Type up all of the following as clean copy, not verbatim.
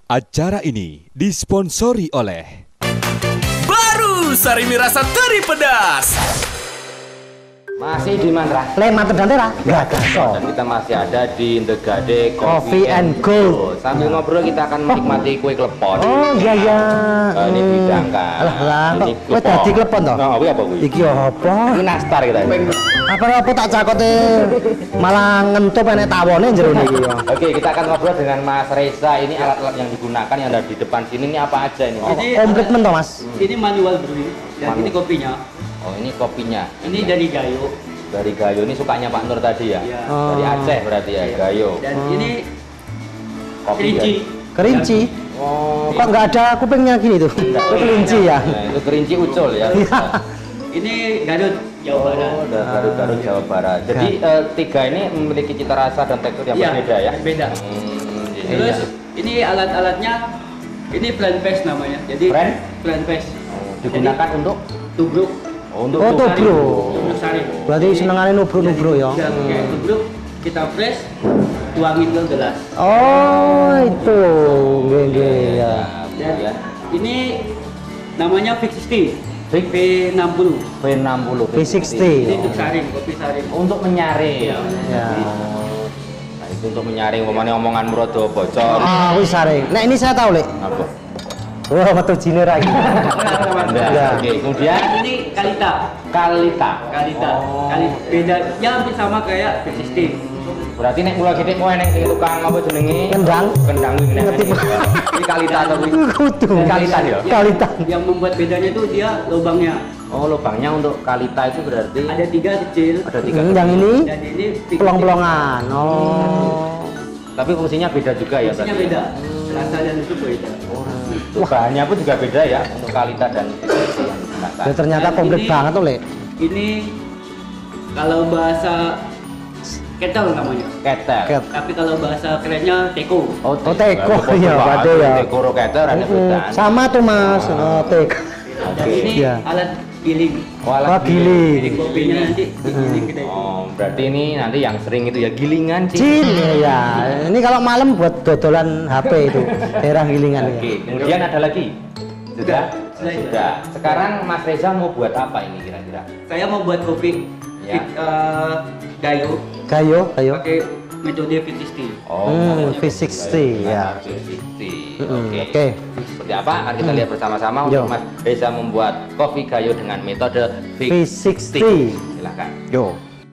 Acara ini disponsori oleh Baru Sarimi Rasa Teri Pedas. Masih di Mantra. Le Mantra dan Tera. Dan kita masih ada di The Gade Coffee and Gold. Sambil ngobrol kita akan menikmati kue klepon. Oh iya ya. Ini bidang kan. Alah, kok dadi klepon to? Nah, kuwi apa kuwi? Iki apa? Ini nastar kita. Apa tak cakote malah ngentup enek tawone jero niki ya. Oke, kita akan ngobrol dengan Mas Reza. Ini alat-alat yang digunakan yang ada di depan sini ini apa aja ini? Komitmen to, Mas? Ini manual brewing dan ini kopinya. Oh, ini kopinya. Ini dari Gayo. Dari Gayo ini sukanya Pak Nur tadi ya? Iya. Dari Aceh berarti ya, Gayo. Dan ini Kopi kerinci. ya? Kerinci. Oh, Kok nggak ada kupingnya gini tuh? Itu kelinci ya. Nah, itu kerinci ucul ya. Ini Garut, Jawa Barat. Oh, Garut Jawa Barat. Jadi tiga ini memiliki cita rasa dan tekstur yang Iya, berbeda ya? Beda. Terus ini alat-alatnya, ini blend paste namanya. Jadi blend paste. Digunakan untuk tubruk. untuk Oh, tubruk. Tubruk sari. Berarti senengane nubruk-nubruk ya. Kita pakai tubruk, kita press, tuangin ke gelas. Oh, itu. Nggih ya. Dan ya. ini namanya V60. V60. V60 V60. Ini untuk saring, kopi saring. untuk menyaring. Iya. Ya. Nah, itu untuk menyaring omongan Murodo bocor. Ah, wis saring. Nah, ini saya tahu, Lek. Apa? Wah, metu jine lagi. Ya. Oke, kemudian Ini Kalita. Kalita. Oh. Bedanya hampir sama kayak V60. Berarti nek mula gede kowe neng sing tukang apa jenenge? Kendang. Kendang kuwi nek. Ngerti, Pak. Ini Kalita atau kuwi? Kudu. Kalita ya? Kalita. Yang membuat bedanya itu dia lubangnya. Oh, lubangnya untuk Kalita itu berarti Ada 3 kecil. ada 3. Yang ini Dan ini pelong-pelongan. Oh. Tapi fungsinya beda juga ya fungsinya berarti? beda. Rasa dan itu beda. Bahannya pun juga beda ya untuk Kalita dan V60 yang digunakan. Ya, ternyata Dan komplit ini- banget tuh, Lek. Ini kalau bahasa kettle namanya. Ketel. Ket. Tapi kalau bahasa kerennya teko. Oh, teko, iya, waduh ya. Teko ro ketel ada bedaan. Sama tuh, Mas. Oh, teko. Dan ini Iya. alat giling. Wah, giling. Kopinya nanti digiling kita itu. Oh, berarti ini nanti yang sering itu ya gilingan sih. Cin ya. Ini kalau malam buat dodolan HP itu. Daerah gilingan ya. Oke, kemudian ada lagi. Sudah? Sudah. Sudah. Sekarang Mas Reza mau buat apa ini kira-kira? Saya mau buat kopi Ya. Gayo Gayo. pakai metode V60. Oh, V60 ya. V60. Oke. Oke. Seperti apa? Akan kita lihat bersama-sama Yo. untuk Mas Reza membuat kopi Gayo dengan metode V60. Silakan. Yo.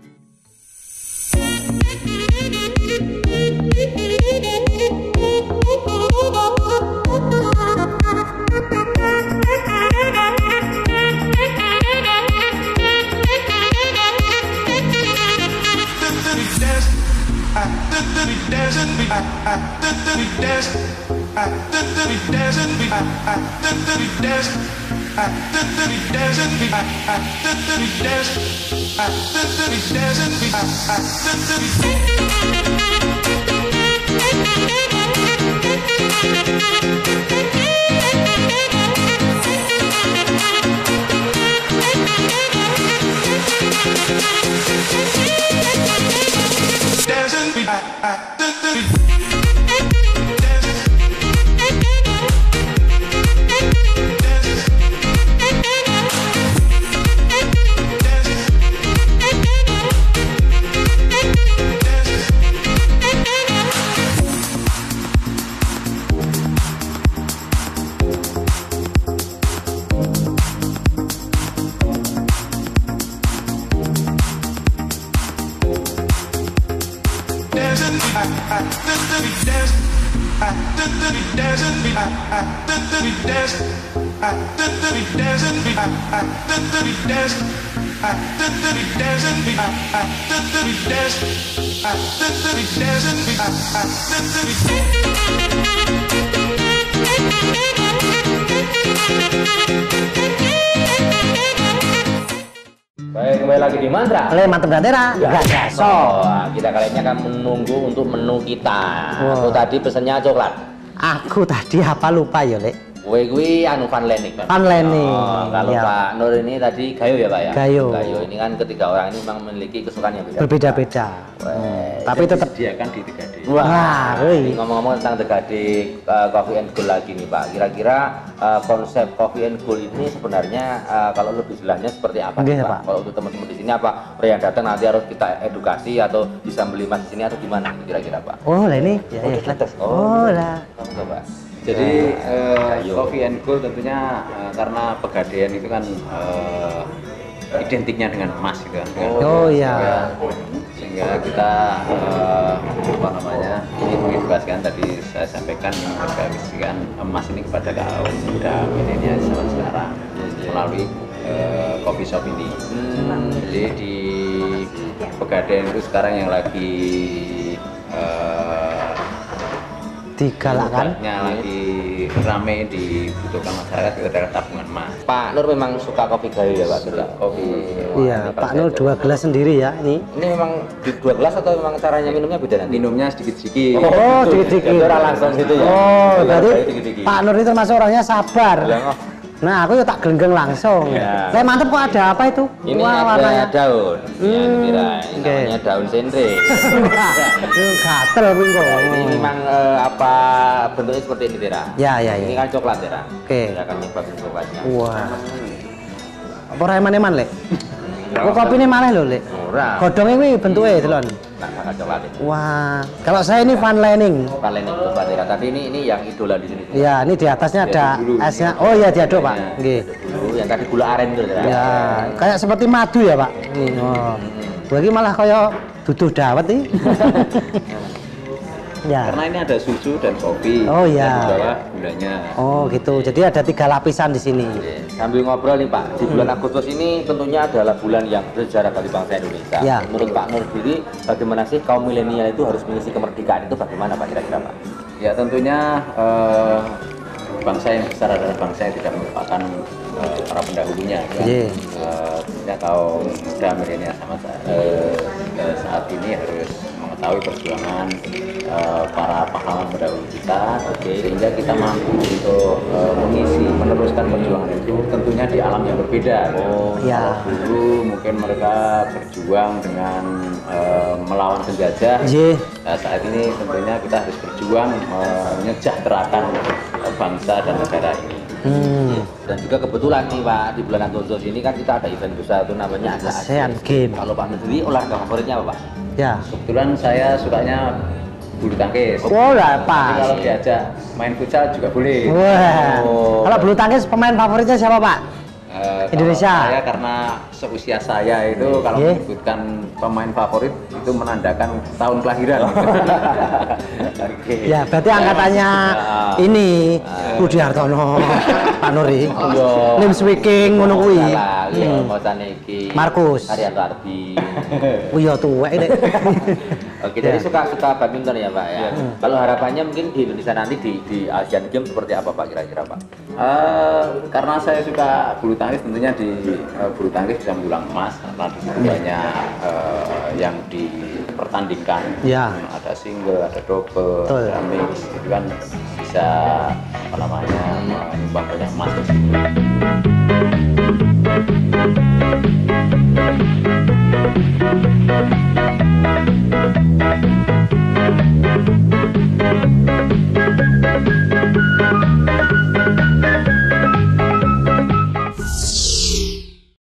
Baik, kembali lagi di Mantra. Le Mantra dan Tera. Gak So, kita kali ini akan menunggu untuk menu kita. Wah. Aku tadi pesennya coklat. Aku tadi apa lupa ya, Lek? Kowe kuwi anu Van Lenik kan? Van Lenik. Oh, kalau Ya. Pak Nur ini tadi Gayo ya Pak ya? Gayo. Ini kan ketiga orang ini memang memiliki kesukaan yang beda. Berbeda-beda. Tapi tetap Disediakan di 3D. Wah, wih. Ngomong-ngomong tentang The Gading Coffee and Gold lagi nih Pak. Kira-kira konsep Coffee and Gold ini sebenarnya kalau lebih jelasnya seperti apa Nggih, nih, Pak. Kalau untuk teman-teman di sini apa yang datang nanti harus kita edukasi atau bisa beli emas di sini atau gimana kira-kira Pak? Oh, lah ini. Ya, ya. Oh, lah. Coba. Jadi Coffee and Gold tentunya karena pegadaian itu kan identiknya dengan emas gitu kan. Oh, iya. Sehingga kita apa namanya ingin mengedukasikan, tadi saya sampaikan mengedukasikan emas ini kepada kaum muda milenial zaman sekarang melalui coffee shop ini. Jadi di Pegadaian itu sekarang yang lagi digalakkan, lagi rame dibutuhkan masyarakat itu adalah tabungan emas. Pak Nur memang suka kopi Gayo ya Pak? Suka kopi. Iya, Pak Nur 2 gelas sendiri ya ini. Ini memang di 2 gelas atau memang caranya minumnya beda nanti? Minumnya sedikit-sedikit. Oh, dikit-dikit. Jadi orang langsung gitu ya? Oh, berarti Dikit-dikit. Pak Nur itu termasuk orangnya sabar. Lah, Nah, aku ya tak geleng langsung. Iya. Saya mantep kok, ada apa itu? ini Wah, ada warnanya. daun. Ya, kira ini oke. namanya daun sentre. Itu gatel kuwi kok. Ini memang apa bentuknya seperti ini Tera? Ya, ya, Ini ya. kan coklat Tera. Oke. Saya akan nyebatin coklatnya. Wah. Apa ora eman-eman, Lek? Kok kopine malah lho, Lek. Murah. Godhongnya kuwi bentuke delon. Nah, sangat coklat ini. Wah, kalau saya ini Van Lening. Kalian yang coba Tera. Tapi ini yang idola di sini. Ya, ini di atasnya ada esnya. Oh iya, diaduk, Pak. Nggih. Dulu yang tadi gula aren itu Tera. Ya, kayak seperti madu ya, Pak. Ini. Oh. Lagi malah kayak duduh dawet nih. Ya. Karena ini ada susu dan kopi. Oh, iya. Dan di bawah gulanya. Oh, gitu. Jadi ada 3 lapisan di sini. Sambil ngobrol nih Pak, di bulan Agustus ini tentunya adalah bulan yang bersejarah bagi bangsa Indonesia. Ya. Menurut Pak Nur sendiri, bagaimana sih kaum milenial itu harus mengisi kemerdekaan itu bagaimana Pak kira-kira Pak? Ya tentunya bangsa yang besar adalah bangsa yang tidak melupakan para pendahulunya. Kan? Iya. Tentunya kaum muda milenial sama saat ini harus mengetahui perjuangan para pahlawan pendahulu kita, sehingga kita mampu untuk mengisi, meneruskan perjuangan itu tentunya di alam yang berbeda. Ya. Kalau dulu mungkin mereka berjuang dengan melawan penjajah. Iya. Nah, saat ini tentunya kita harus berjuang menyejahterakan bangsa dan negara ini. Dan juga kebetulan nih Pak, di bulan Agustus ini kan kita ada event besar itu namanya ASEAN Games. Kalau Pak Nur sendiri olahraga favoritnya apa Pak? Ya. Kebetulan saya sukanya bulu tangkis. Oh, lah, Tapi Pak. kalau diajak main futsal juga boleh. Wah. Oh. Kalau bulu tangkis pemain favoritnya siapa, Pak? Indonesia. Kalau saya karena seusia saya itu kalau Yeah. menyebutkan pemain favorit itu menandakan tahun kelahiran. Oke. Ya, berarti angkatannya ini Budi Hartono, Pak Nuri. Lim Swiking ngono kuwi. Salah, iya, maksudnya iki. Markus. Haryanto Arbi. Oh iya tuwek Dek. Oke, jadi Ya. suka badminton ya Pak ya. Kalau harapannya mungkin di Indonesia nanti di Asian Games seperti apa Pak kira-kira Pak? Karena saya suka bulu tangkis, tentunya di bulu tangkis bisa mendulang emas karena di situ banyak yang dipertandingkan. Ya. Ada single, ada double, Betul. ada mix, itu kan bisa apa namanya menyumbang banyak emas.